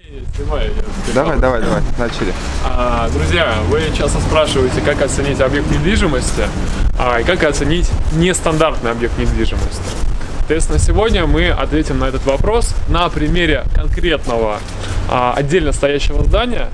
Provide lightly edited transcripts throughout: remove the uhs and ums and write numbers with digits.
Давай, начали. Друзья, вы часто спрашиваете, как оценить объект недвижимости и как оценить нестандартный объект недвижимости. Соответственно, сегодня мы ответим на этот вопрос на примере конкретного отдельно стоящего здания.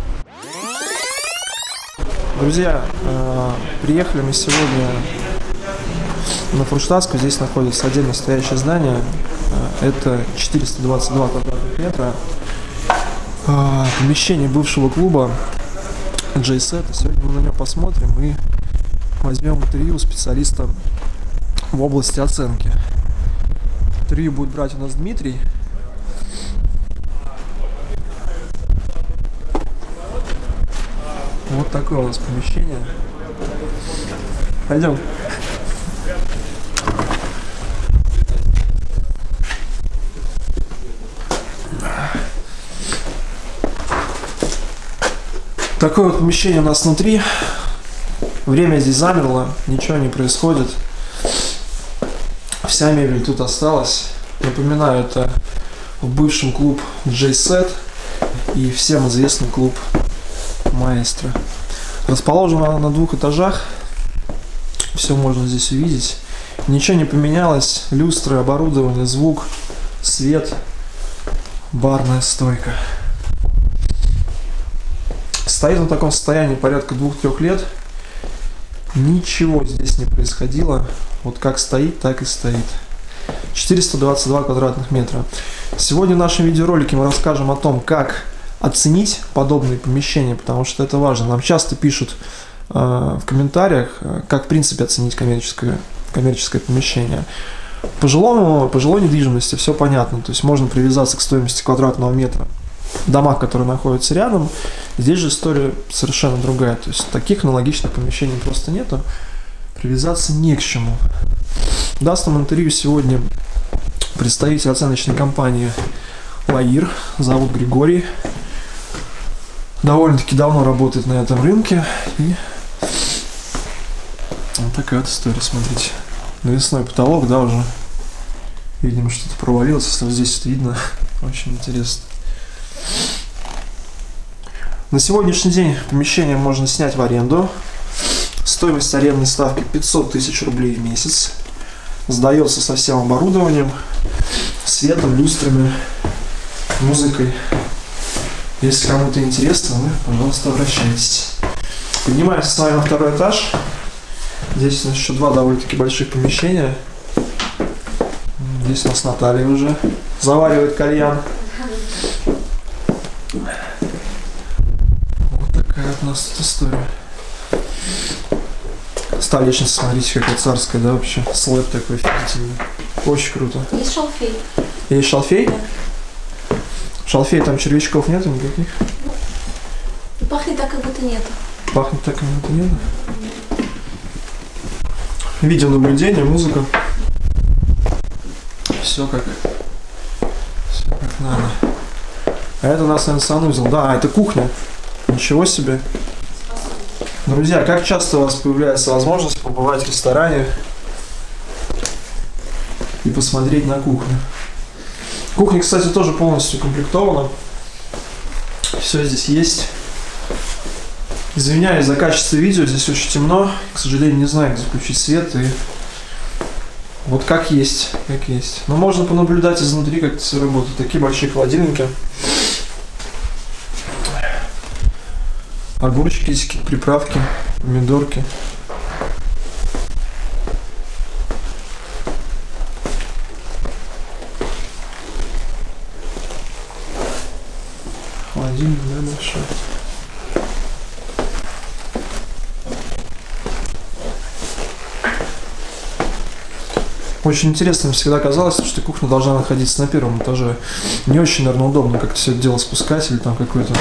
Друзья, приехали мы сегодня на Фурштадтскую. Здесь находится отдельно стоящее здание. Это 422 квадратных метра. Помещение бывшего клуба J-Set. Сегодня мы на него посмотрим и возьмем интервью у специалиста в области оценки. Интервью будет брать у нас Дмитрий. Вот такое у нас помещение. Пойдем. Такое вот помещение у нас внутри. Время здесь замерло, ничего не происходит. Вся мебель тут осталась. Напоминаю, это в бывшем клуб J-Set и всем известный клуб Маэстро. Расположена на 2 этажах. Все можно здесь увидеть. Ничего не поменялось. Люстры, оборудование, звук, свет, барная стойка. Стоит в таком состоянии порядка 2-3 лет. Ничего здесь не происходило. Вот как стоит, так и стоит. 422 квадратных метра. Сегодня в нашем видеоролике мы расскажем о том, как оценить подобные помещения, потому что это важно. Нам часто пишут в комментариях, как в принципе оценить коммерческое помещение. Пожилой недвижимости все понятно, то есть можно привязаться к стоимости квадратного метра в домах, которые находятся рядом. Здесь же история совершенно другая, то есть таких аналогичных помещений просто нету, привязаться не к чему. Даст нам интервью сегодня представитель оценочной компании Лаир, зовут Григорий. Довольно-таки давно работает на этом рынке. И вот такая вот история, смотрите. Навесной потолок, да, уже. Видимо, что-то провалилось. Если вот здесь это видно, очень интересно. На сегодняшний день помещение можно снять в аренду. Стоимость арендной ставки 500 тысяч рублей в месяц. Сдается со всем оборудованием, светом, люстрами, музыкой. Если кому-то интересно, вы, пожалуйста, обращайтесь. Поднимаемся с вами на 2-й этаж. Здесь у нас еще 2 довольно-таки больших помещения. Здесь у нас Наталья уже заваривает кальян. Вот такая вот у нас тут история. Столешница, смотрите, какая царская, да, вообще. Слэп такой офигительный. Очень круто. Есть шалфей. Есть шалфей? Да. Шалфей, там червячков нету никаких? Пахнет так, как будто нету. Пахнет так, как будто нету? Видеонаблюдение, музыка. Все как надо. А это у нас, наверное, санузел. Да, это кухня. Ничего себе. Друзья, как часто у вас появляется возможность побывать в ресторане и посмотреть на кухню? Кухня, кстати, тоже полностью укомплектована. Все здесь есть. Извиняюсь за качество видео, здесь очень темно. К сожалению, не знаю, как включить свет. И вот как есть, как есть. Но можно понаблюдать изнутри, как это все работает. Такие большие холодильники. Огурчики, есть какие-то приправки, помидорки. Холодильник, да, большой. Очень интересно мне всегда казалось, что кухня должна находиться на 1-м этаже. Не очень, наверное, удобно как-то все это дело спускать, или там какой-то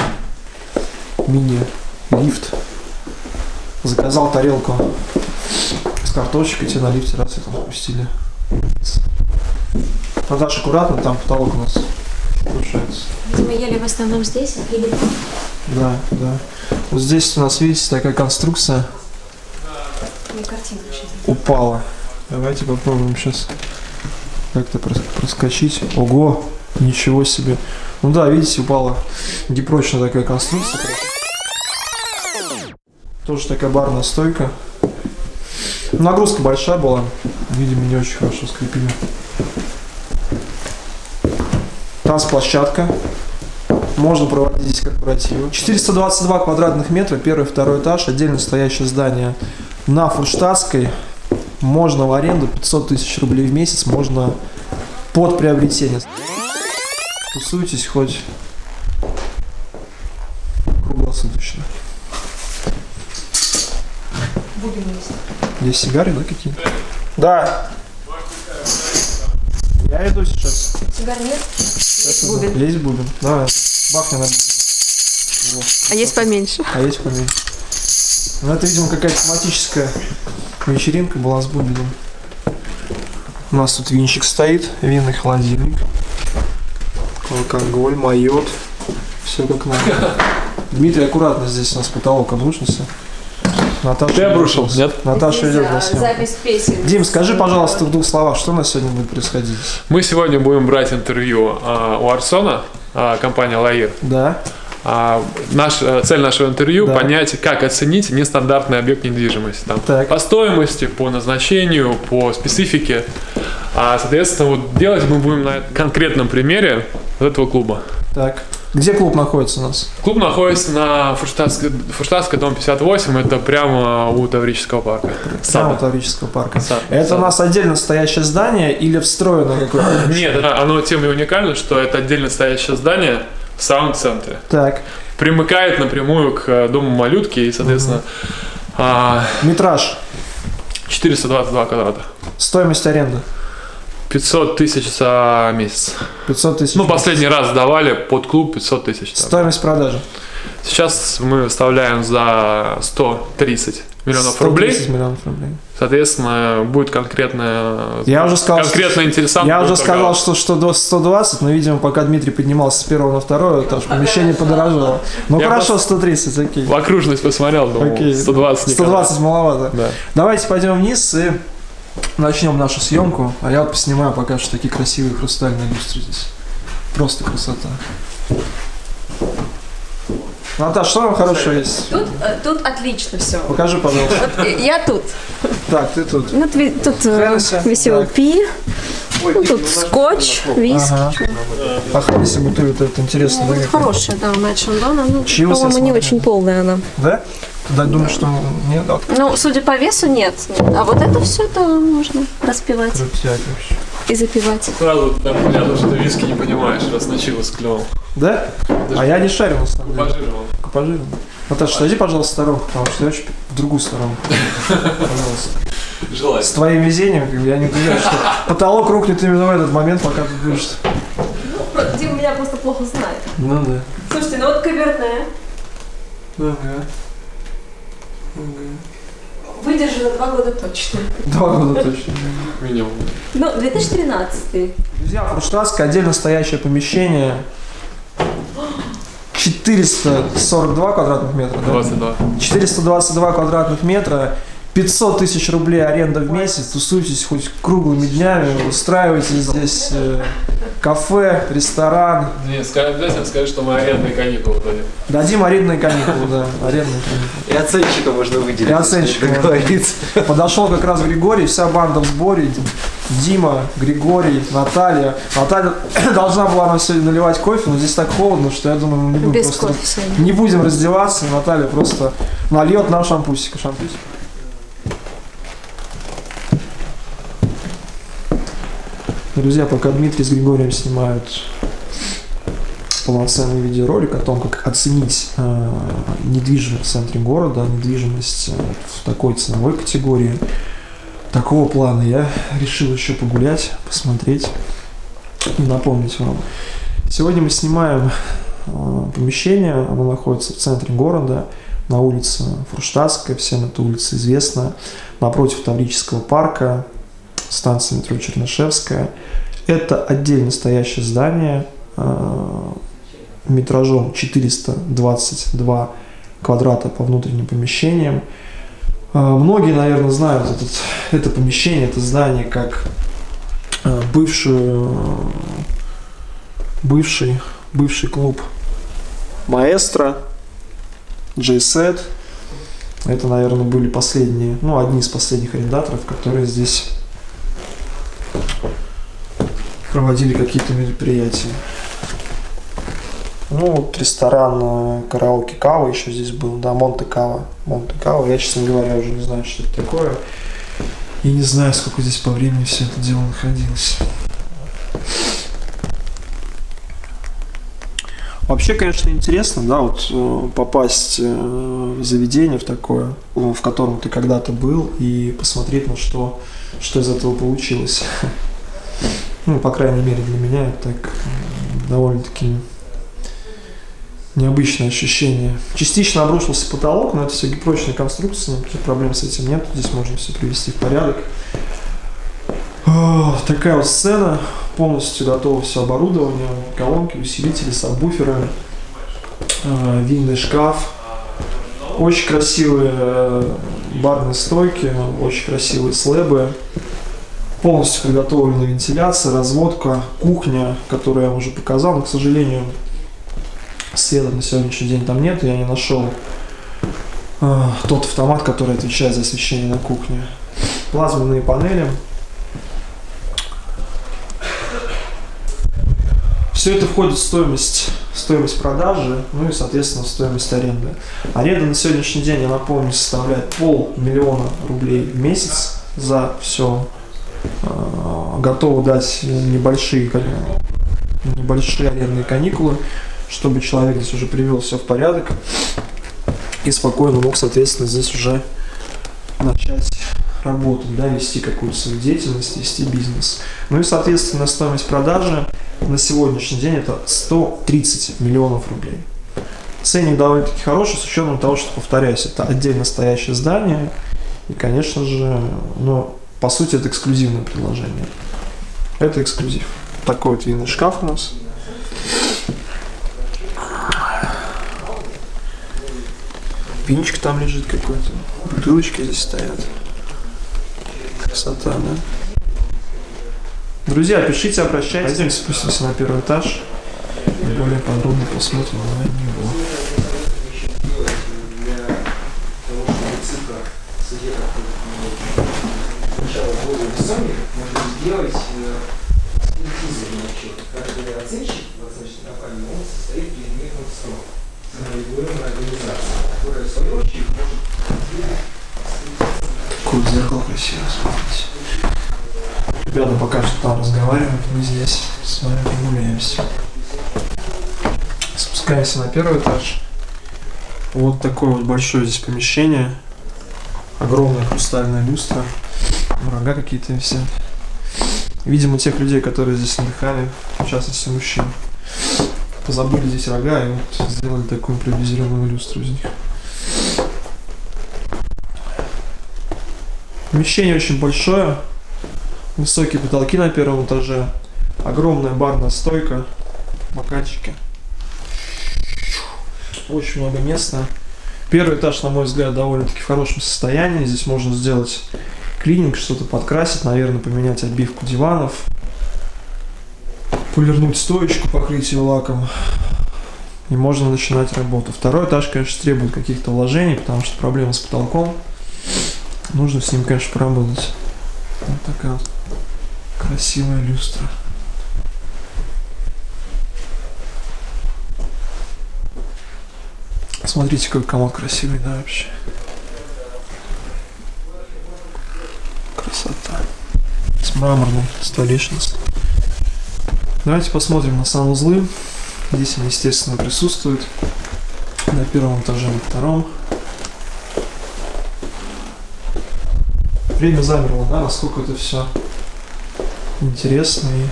мини-лифт. Заказал тарелку с картошечкой, тебе на лифте раз и там спустили. Наташа, аккуратно, там потолок у нас нарушается. Мы ели в основном здесь или там? Да, да. Вот здесь у нас, видите, такая конструкция. Упала. Давайте попробуем сейчас как-то проскочить. Ого! Ничего себе. Ну да, видите, упала непрочная такая конструкция. Тоже такая барная стойка. Нагрузка большая была. Видимо, не очень хорошо скрепили. Танцплощадка. Можно проводить здесь корпоративы. 422 квадратных метра, первый и второй этаж, отдельно стоящее здание на Фурштадтской. Можно в аренду, 500 тысяч рублей в месяц, можно под приобретение. Тусуйтесь хоть круглосуточно. Здесь сигары, да, какие-то? Да. Я иду сейчас. Сигар нет? Сейчас Бубен. иду. Есть бубен. Давай, бахни на бубен. Вот. А есть поменьше? А есть поменьше. Ну, это, видимо, какая-то тематическая вечеринка была с бубеном. У нас тут винчик стоит, винный холодильник. Алкоголь, майот. Все как надо. Дмитрий, аккуратно, здесь у нас потолок обрушился. Наташа. Ты обрушил, нет? Наташа идет на съемку. Запись песен. Дим, скажи, пожалуйста, в двух словах, что у нас сегодня будет происходить? Мы сегодня будем брать интервью у Арсона, компания Лаир. Да. Цель нашего интервью Да. понять, как оценить нестандартный объект недвижимости. Там, Так. по стоимости, по назначению, по специфике. Соответственно, вот делать мы будем на конкретном примере вот этого клуба. Так. Где клуб находится у нас? Клуб находится на Фурштадтской, дом 58, это прямо у Таврического парка. Прямо у Таврического парка. Сад. Это у нас отдельно стоящее здание или встроено какое-то? Нет, оно тем и уникально, что это отдельно стоящее здание в самом центре. Так. Примыкает напрямую к дому малютки и, соответственно, Метраж. 422 квадрата. Стоимость аренды. 500 тысяч за месяц. 500 тысяч. Ну, последний раз давали под клуб 500 тысяч. там. Стоимость продажи. Сейчас мы выставляем за 130 миллионов 130 рублей. миллионов рублей. Соответственно, будет конкретно интересантно. Я уже сказал, что до 120, но, видимо, пока Дмитрий поднимался с первого на второе, этаж, помещение подорожало. Ну Я хорошо, 130, окей. В окружность посмотрел, думал, Окей. 120 никогда. 120 маловато. Да. Давайте пойдем вниз и начнем нашу съемку. А я вот поснимаю пока что такие красивые хрустальные люстры здесь. Просто красота. Наташ, что там хорошего есть? Тут отлично все. Покажи, пожалуйста. Я тут. Так, ты тут. Ну, тут Хеннесси. веселый Так. пи. Ну, тут скотч, виски. Ага. А Хеннесси бутыль это интересно. Ну, да, вот какая? хорошая, да, Мэтт Шандона. Ну, Чьи вы по-моему, не смотрели? очень полная она. Да? Ты думаешь, что нет? Да, Ну, судя по весу, нет. А вот это все то можно распивать крутяк вообще. и запивать. Сразу там понятно, что ты виски не понимаешь, раз на чило склевал. Да? А я не шарю на самом деле. Пожировал. Пожирен. Наташа, сойди, пожалуйста, в сторонку, потому что я очень в другую сторону. Пожалуйста. С Желательно. твоим везением, как бы, я не понимаю, что потолок рухнет именно в этот момент, пока ты будешь. Дима меня просто плохо знает. Ну да. Слушайте, ну вот каверне. Ага. Выдержано 2 года точно. 2 года точно. Минимум. Ну, 2013. Друзья, Фурштадтское отдельно стоящее помещение. 442 квадратных метра, да? 22. 422 квадратных метра, 500 тысяч рублей аренда в месяц, тусуйтесь хоть круглыми днями, устраивайте здесь кафе, ресторан. Не, обязательно скажи, что мы арендные каникулы дадим. Дадим арендные каникулы, да, арендные каникулы. И оценщика можно выделить. И оценщика если можно. договориться. Подошел как раз Григорий, вся банда в сборе. Дима, Григорий, Наталья. Наталья должна была нам сегодня наливать кофе, но здесь так холодно, что я думаю, мы не будем, Без просто, кофе сегодня. не будем раздеваться. Наталья просто нальет нам шампусика. Шампусик. Друзья, пока Дмитрий с Григорием снимают полноценный видеоролик о том, как оценить недвижимость в центре города, недвижимость в такой ценовой категории, такого плана, я решил еще погулять, посмотреть и напомнить вам. Сегодня мы снимаем помещение, оно находится в центре города, на улице Фурштадтская, всем эта улица известна, напротив Таврического парка, станция метро Чернышевская. Это отдельно стоящее здание метражом 422 квадрата по внутренним помещениям. Многие, наверное, знают это помещение, это здание как бывшую бывший клуб Маэстро, J-Set. Это, наверное, были последние, ну, одни из последних арендаторов, которые здесь проводили какие-то мероприятия. Ну, вот ресторан караоке Кава еще здесь был, да, Монте Кава. Я, честно говоря, уже не знаю, что это такое. И не знаю, сколько здесь по времени все это дело находилось. Вообще, конечно, интересно, да, вот попасть в заведение в такое, в котором ты когда-то был, и посмотреть, на что из этого получилось. Ну, по крайней мере, для меня это так довольно-таки необычное ощущение. Частично обрушился потолок, но это все прочные конструкции, никаких проблем с этим нет. Здесь можно все привести в порядок. Такая вот сцена, полностью готово все оборудование, колонки, усилители, сабвуферы, винный шкаф, очень красивые барные стойки, очень красивые слэбы, полностью подготовлена вентиляция, разводка, кухня, которую я уже показал, но, к сожалению, света на сегодняшний день там нет, я не нашел тот автомат, который отвечает за освещение на кухне. Плазменные панели. Все это входит в стоимость продажи, ну и, соответственно, стоимость аренды. Аренда на сегодняшний день, я напомню, составляет 500 000 рублей в месяц за все. Готовы дать небольшие арендные каникулы, чтобы человек здесь уже привел все в порядок и спокойно мог, соответственно, здесь уже начать работать, да, вести какую-то свою деятельность, вести бизнес. Ну и, соответственно, стоимость продажи на сегодняшний день это 130 миллионов рублей. Ценник довольно-таки хороший, с учетом того, что, повторяюсь, это отдельно стоящее здание. И, конечно же, ну, по сути, это эксклюзивное предложение. Это эксклюзив. Такой вот винный шкаф у нас. Винчик там лежит какой-то. Бутылочки здесь стоят. Красота, да? Друзья, пишите, обращайтесь. Пойдем спустимся на первый этаж и более подробно посмотрим на него. Можно сделать экспертизу на отчет. Каждый оценщик в оценочной компании, он состоит из некоторых сроков. Саморегулируемая организация, которая в свою очередь может сделать экспертизу. Какое зеркало красиво, смотрите. Ребята пока что там разговаривают, мы здесь с вами прогуляемся. Спускаемся на первый этаж. Вот такое вот большое здесь помещение. Огромная хрустальная люстра. Рога какие-то висят. Видимо, тех людей, которые здесь отдыхали, в частности мужчин, позабыли здесь рога и вот сделали такую импровизированную люстру из них. Помещение очень большое. Высокие потолки на первом этаже. Огромная барная стойка. Бокальчики. Очень много места. Первый этаж, на мой взгляд, довольно-таки в хорошем состоянии. Здесь можно сделать клининг, что-то подкрасить, наверное, поменять обивку диванов, полирнуть стоечку, покрыть ее лаком, и можно начинать работу. Второй этаж, конечно, требует каких-то вложений, потому что проблема с потолком. Нужно с ним, конечно, поработать. Вот такая вот красивая люстра. Смотрите, какой комод красивый, да, вообще. Красота. С мраморной столешницей. Давайте посмотрим на санузлы. Здесь они, естественно, присутствуют. На первом этаже, на втором. Время замерло, да, насколько это все интересно и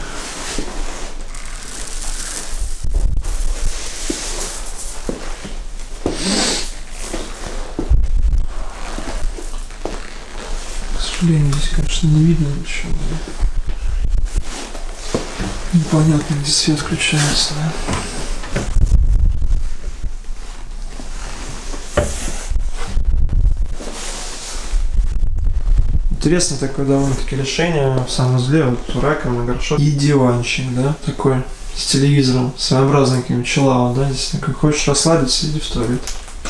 здесь, конечно, не видно ничего. Непонятно, где свет включается, да? Интересное такое довольно-таки решение в санузле. Вот раковина, горшок и диванчик, да? Такой с телевизором, своеобразный каким-нибудь чиллаут, да, здесь, как хочешь расслабиться, иди в туалет.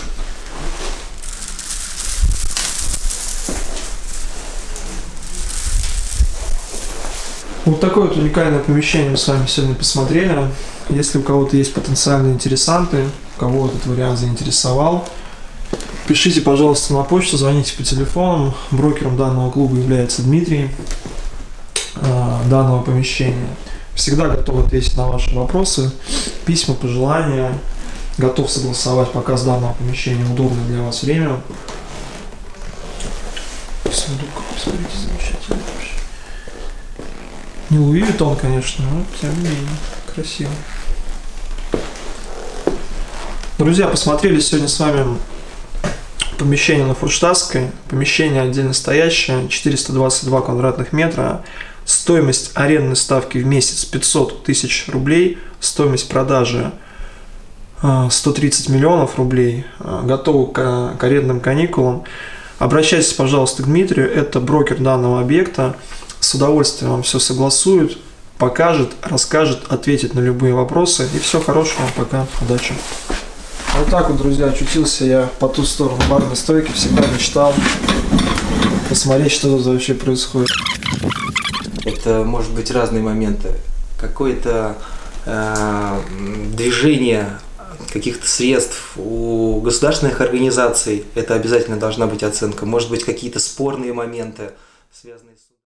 Вот такое вот уникальное помещение мы с вами сегодня посмотрели. Если у кого-то есть потенциальные интересанты, кого этот вариант заинтересовал, пишите, пожалуйста, на почту, звоните по телефону. Брокером данного клуба является Дмитрий, данного помещения. Всегда готов ответить на ваши вопросы, письма, пожелания. Готов согласовать показ данного помещения в удобное для вас время. Сундук, посмотрите, замечательный вообще. Не Луи Виттон, конечно, но тем не менее красиво. Друзья, посмотрели сегодня с вами помещение на Фурштадтской. Помещение отдельно стоящее, 422 квадратных метра. Стоимость арендной ставки в месяц 500 тысяч рублей. Стоимость продажи 130 миллионов рублей. Готовы к арендным каникулам. Обращайтесь, пожалуйста, к Дмитрию. Это брокер данного объекта. С удовольствием вам все согласует, покажет, расскажет, ответит на любые вопросы. И всего хорошего. Пока. Удачи. Вот так вот, друзья, очутился я по ту сторону барной стойки. Всегда мечтал посмотреть, что тут вообще происходит. Это может быть разные моменты. Какое-то движение каких-то средств у государственных организаций, это обязательно должна быть оценка. Может быть, какие-то спорные моменты, связанные